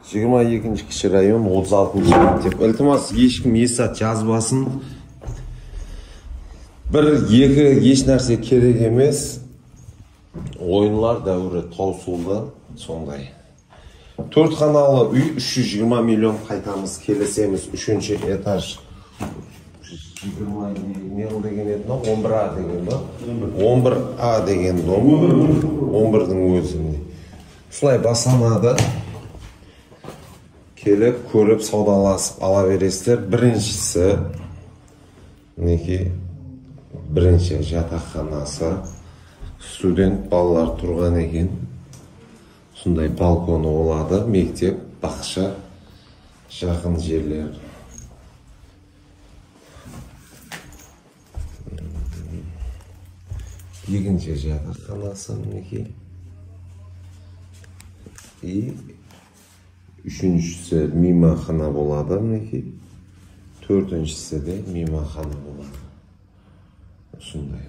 22 kişi rayon 36 mектеп. İltimos ешкім есат жазбасын. Bir екі еш нәрсе керек емес. Oyunlar дәуірі таусылды, сондай. 4 қаналы үй 320 миллион қайтамыз, келесеміз 3-ші этаж. 20 нел деген еді, 11А деген ба? 11А деген дом, 11-дің өзінде. Солай басамады. Келіп, көріп, саудаласып ала бересіздер. Біріншісі, бірінші жатақханасы. Студент балалар тұрған екен. Сондай балконы олады, мектеп, бақша, жақын жерлер. Екінші жатақханасы мінекей. И үшіншісі мейманхана болады мінекей. Төртіншісі де мейманхана болады. Сондай.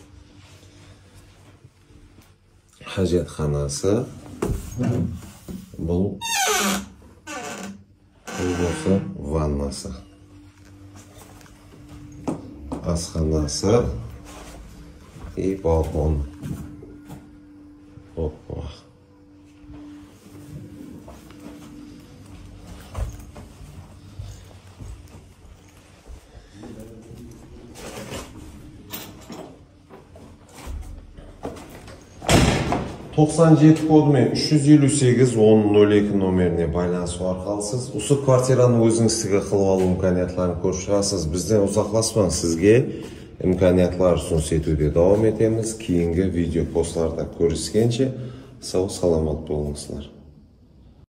Хажетханасы. Бұл осы ваннасы. Асханасы и балкон. Опа. Kodымен 358-10-02 номеріне байланысу арқалысыз. Осы квартираның өзіңіздігі қылып алу имканиятларын көріп шығасыз. Бізден ұзақласпаңыз, сізге имканиятлар ұсыныс етуде давам етеміз. Кейінгі видео посттарда көріскенше сау саламат болыңыздар.